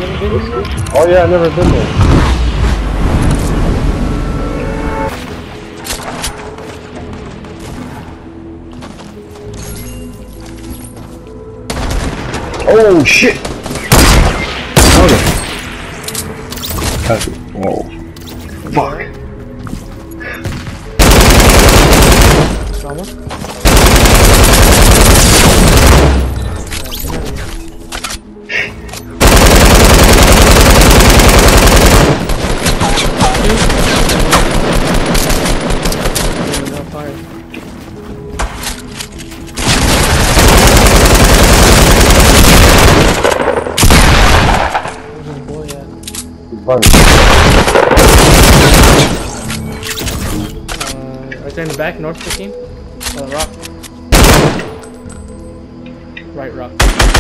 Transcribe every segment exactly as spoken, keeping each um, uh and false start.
never been to school? Oh yeah, I've never been there. Oh shit! Okay. That's it. Whoa. Fuck. Trauma? Fun. Uh, right there in the back, north fifteen. Oh, rock. Right rock.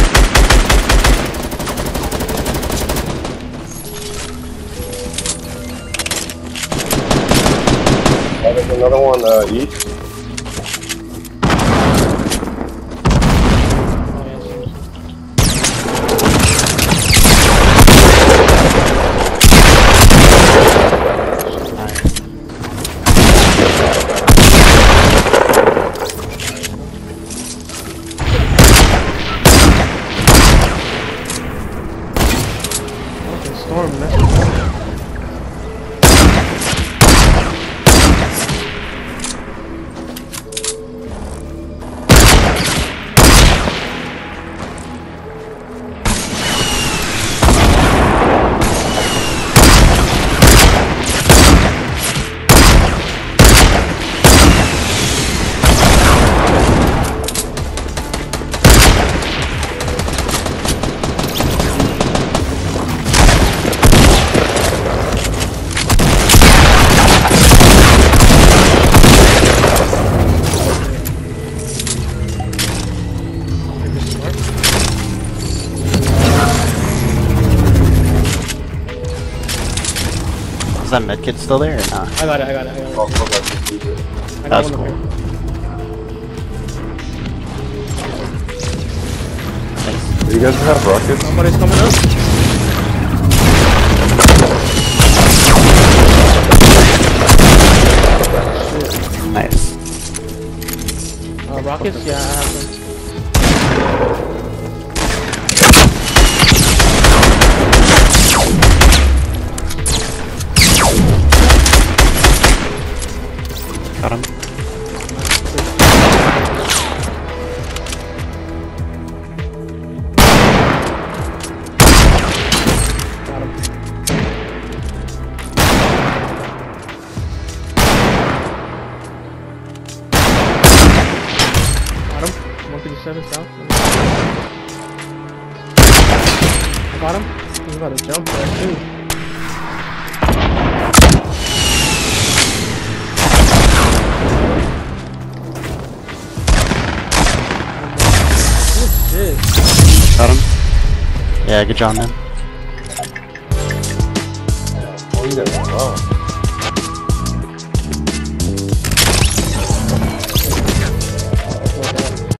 Oh, there's another one uh, east. Storm, that's Is that medkit still there or not? I got it, I got it, I got it. Oh, okay. I got That's one cool. over Thanks. Do you guys have rockets? Somebody's coming up. Nice. Uh, rockets? Yeah, I have some. Got him. Got him. Got him. one fifty-seven south. Got him. He's about to jump there too. Got him. Yeah, good job, man. Oh, you guys are wrong.